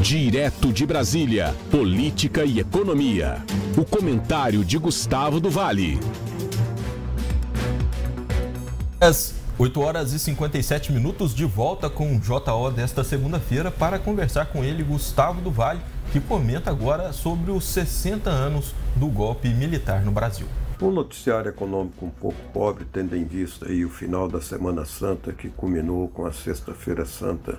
Direto de Brasília, política e economia. O comentário de Gustavo do Vale. Às 8h57, de volta com o JO desta segunda-feira para conversar com ele, Gustavo do Vale, que comenta agora sobre os 60 anos do golpe militar no Brasil. Um noticiário econômico um pouco pobre, tendo em vista aí o final da Semana Santa, que culminou com a Sexta-feira Santa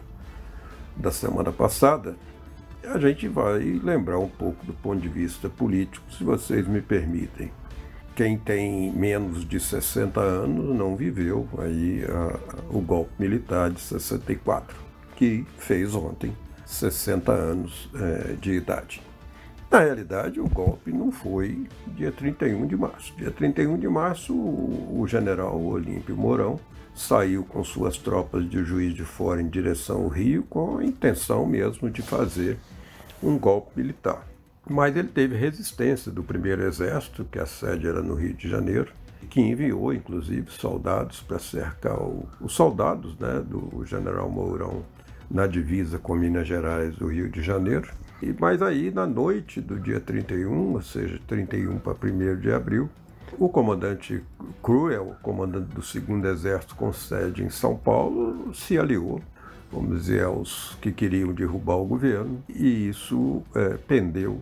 da semana passada, a gente vai lembrar um pouco do ponto de vista político, se vocês me permitem. Quem tem menos de 60 anos não viveu aí o golpe militar de 64, que fez ontem 60 anos de idade. Na realidade, o golpe não foi dia 31 de março. Dia 31 de março, o general Olímpio Mourão saiu com suas tropas de Juiz de Fora em direção ao Rio com a intenção mesmo de fazer um golpe militar. Mas ele teve resistência do primeiro exército, que a sede era no Rio de Janeiro, que enviou, inclusive, soldados para cercar os soldados, do general Mourão na divisa com Minas Gerais do Rio de Janeiro. Mas aí, na noite do dia 31, ou seja, 31 para 1º de abril, o comandante Cruel, comandante do 2º Exército com sede em São Paulo, se aliou, vamos dizer, aos que queriam derrubar o governo, e isso pendeu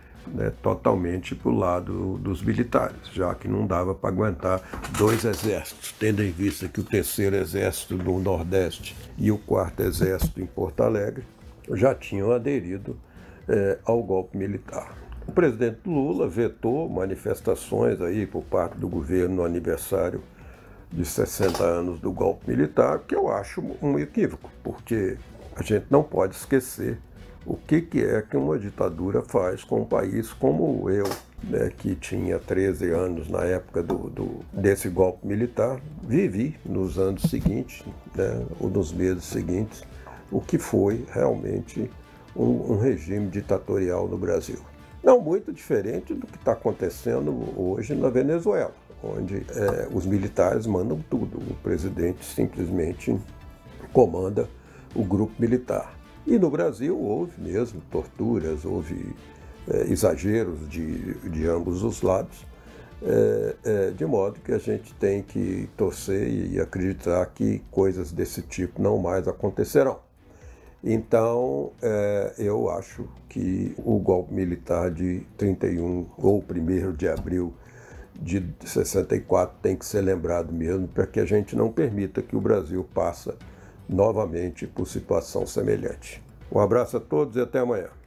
totalmente para o lado dos militares, já que não dava para aguentar dois exércitos, tendo em vista que o 3º Exército no Nordeste e o 4º Exército em Porto Alegre já tinham aderido ao golpe militar. O presidente Lula vetou manifestações aí por parte do governo no aniversário de 60 anos do golpe militar, que eu acho um equívoco, porque a gente não pode esquecer o que é que uma ditadura faz com um país como eu, que tinha 13 anos na época desse golpe militar, vivi nos anos seguintes, ou nos meses seguintes, o que foi realmente um regime ditatorial no Brasil. Não muito diferente do que está acontecendo hoje na Venezuela, onde os militares mandam tudo, o presidente simplesmente comanda o grupo militar. E no Brasil houve mesmo torturas, houve exageros de ambos os lados, de modo que a gente tem que torcer e acreditar que coisas desse tipo não mais acontecerão. Então, eu acho que o golpe militar de 31 ou 1º de abril de 64 tem que ser lembrado mesmo, para que a gente não permita que o Brasil passe novamente por situação semelhante. Um abraço a todos e até amanhã.